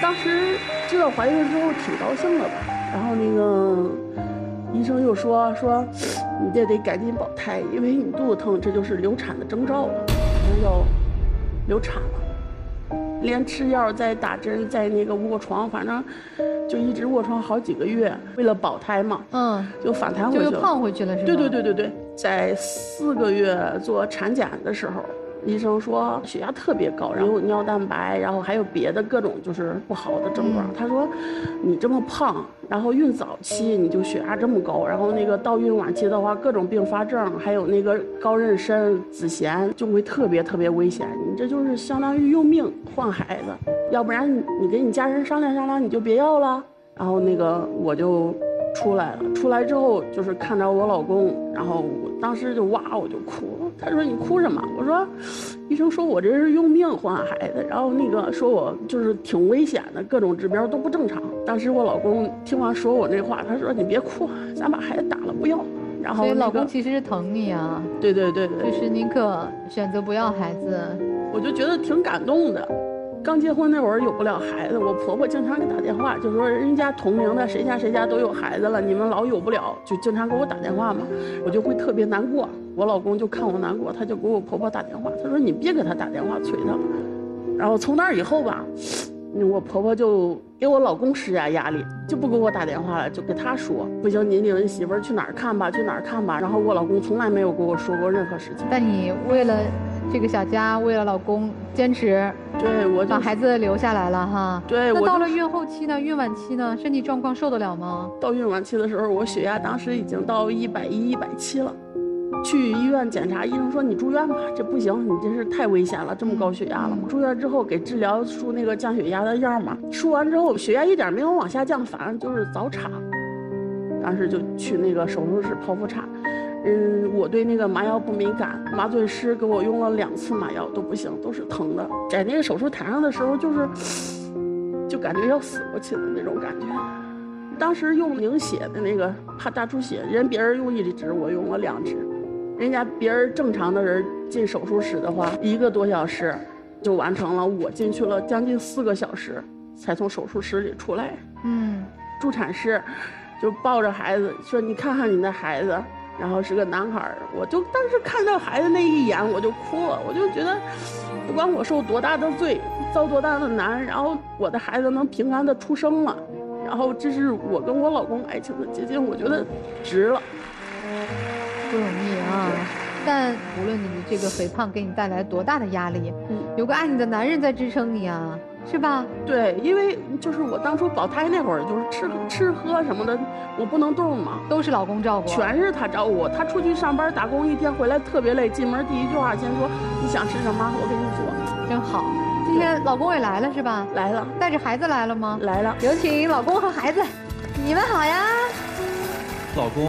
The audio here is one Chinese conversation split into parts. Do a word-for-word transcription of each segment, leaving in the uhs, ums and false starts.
当时知道怀孕之后挺高兴的吧，然后那个医生又说说你这得赶紧保胎，因为你肚子疼，这就是流产的征兆了，要流产了。连吃药再打针再那个卧床，反正就一直卧床好几个月，为了保胎嘛， 嗯， 就反弹回去了， 就又胖回去了是吧？ 对对对对对，在四个月做产检的时候。医生说血压特别高，然后有尿蛋白，然后还有别的各种就是不好的症状。嗯、他说，你这么胖，然后孕早期你就血压这么高，然后那个到孕晚期的话，各种并发症，还有那个高妊娠、子痫，就会特别特别危险。你这就是相当于用命换孩子，要不然你你跟你家人商量商量，你就别要了。然后那个我就出来了，出来之后就是看着我老公，然后我当时就哇我就哭了。他说你哭什么？我说，医生说我这是用命换孩子，然后那个说我就是挺危险的，各种指标都不正常。当时我老公听完说我那话，他说你别哭，咱把孩子打了不要。然后、那个、 所以老公其实是疼你啊。 对对对对， 就是宁可选择不要孩子。 我就觉得挺感动的。刚结婚那会儿有不了孩子，我婆婆经常给打电话，就说人家同龄的谁家谁家都有孩子了，你们老有不了，就经常给我打电话嘛，我就会特别难过。我老公就看我难过，他就给我婆婆打电话，他说你别给他打电话催他了。然后从那以后吧，我婆婆就给我老公施加压力，就不给我打电话了，就给他说不行，你领媳妇儿去哪儿看吧，去哪儿看吧。然后我老公从来没有跟我说过任何事情。 但你为了这个小家，为了老公坚持， 对我把孩子留下来了哈。 对， 那到了孕后期呢？孕晚期呢？身体状况受得了吗？ 到孕晚期的时候，我血压当时已经到一百一、一百七了。去医院检查，医生说你住院吧，这不行，你这是太危险了，这么高血压了嘛。住院之后给治疗输那个降血压的药嘛，输完之后血压一点没有往下降，反而就是早产。当时就去那个手术室剖腹产。嗯，我对那个麻药不敏感，麻醉师给我用了两次麻药都不行，都是疼的。在那个手术台上的时候，就是就感觉要死过去的那种感觉。当时用凝血的那个怕大出血，人别人用一支，我用了两支。人家别人正常的人进手术室的话，一个多小时就完成了，我进去了将近四个小时才从手术室里出来。 嗯， 助产士就抱着孩子说：“你看看你的孩子。”然后是个男孩，我就当时看到孩子那一眼我就哭了，我就觉得不管我受多大的罪，遭多大的难，然后我的孩子能平安的出生了，然后这是我跟我老公爱情的结晶，我觉得值了。 不容易啊！但无论你这个肥胖给你带来多大的压力，嗯，有个爱你的男人在支撑你啊，是吧？ 对，因为就是我当初保胎那会儿，就是吃吃喝什么的，我不能动嘛， 都是老公照顾， 全是他照顾我。他出去上班打工一天回来特别累，进门第一句话先说你想吃什么，我给你做， 真好。今天老公也来了是吧？ 来了， 带着孩子来了吗？ 来了， 有请老公和孩子，你们好呀， 老公。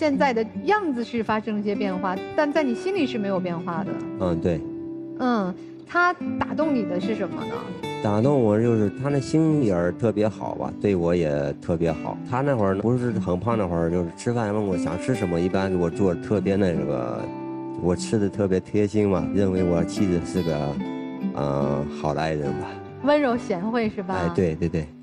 现在的样子是发生了一些变化，但在你心里是没有变化的。 嗯，对。 嗯，他打动你的是什么呢？ 打动我就是他那心眼儿特别好吧，对我也特别好。他那会儿不是很胖那会儿，就是吃饭问我想吃什么，一般我做的特别那个，我吃的特别贴心嘛，认为我妻子是个，嗯、呃，好的爱人吧。 温柔贤惠是吧？ 哎，对对对。